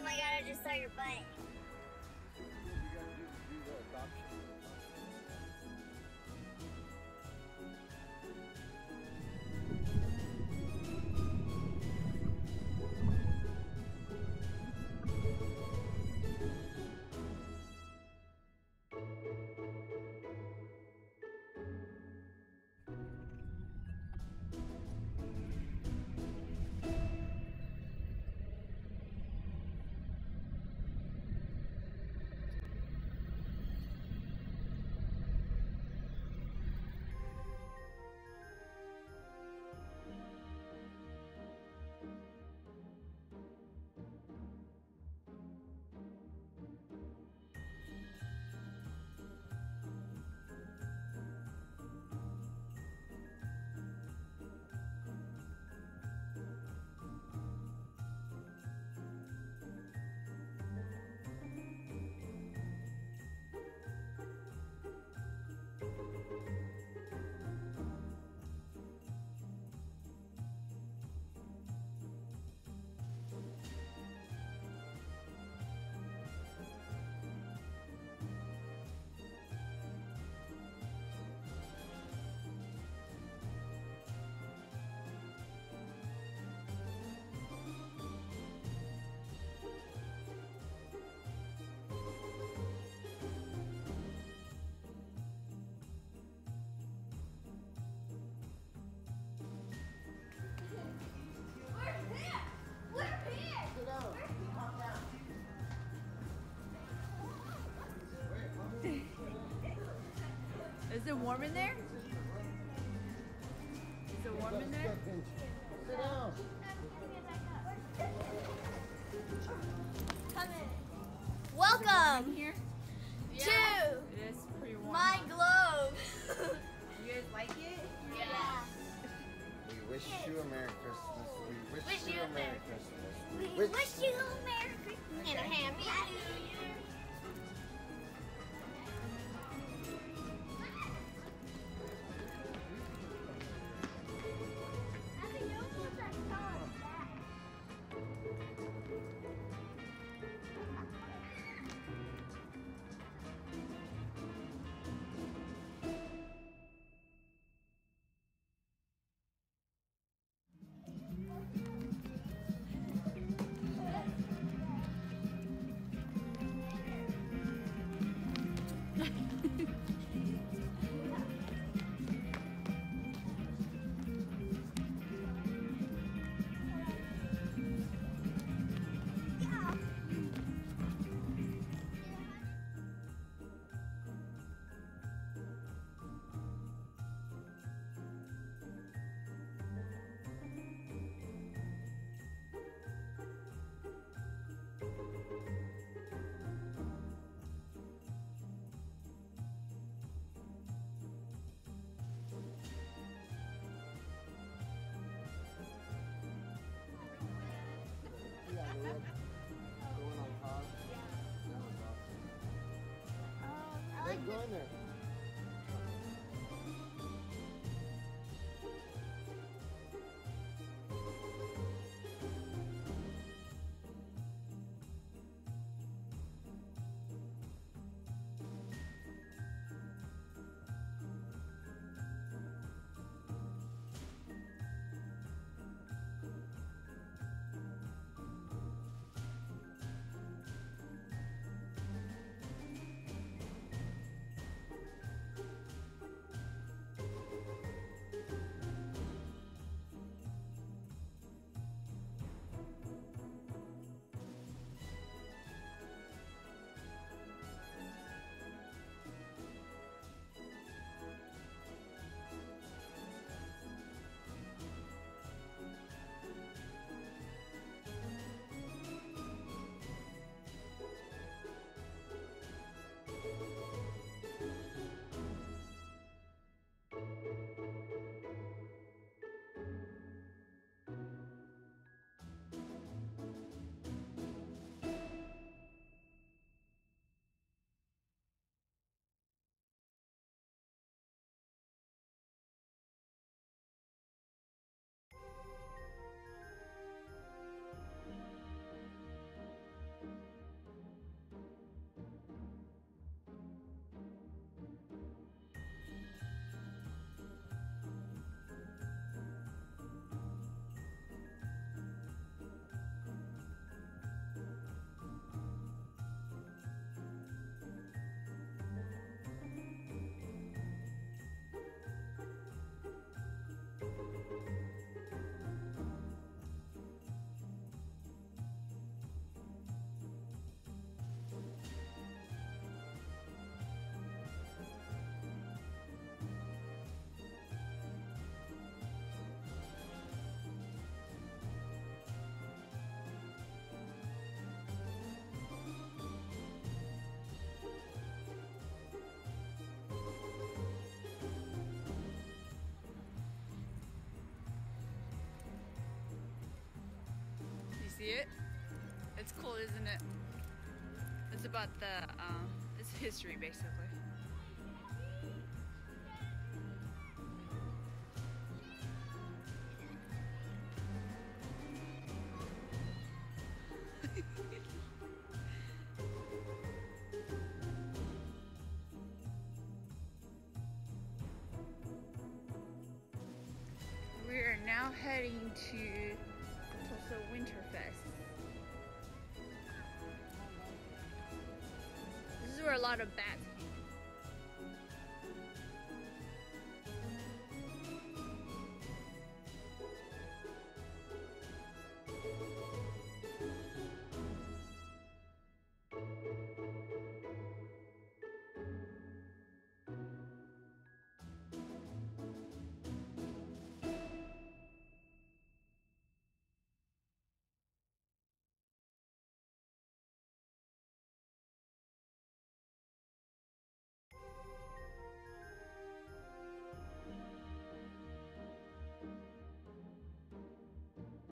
my god, I just saw your butt. You gotta do the adoption. Is it warm in there? Is it warm in there? Sit down. Come in. Welcome Here? to It is pretty warm. my globe. You guys like it? Yeah. We wish you a Merry Christmas. We wish you a Merry Christmas. We wish you a Merry Christmas and a Happy New Year. Go in there. see it? It's cool, isn't it? It's about the, it's history basically. We are now heading to Tulsa Winterfest. This is where a lot of bats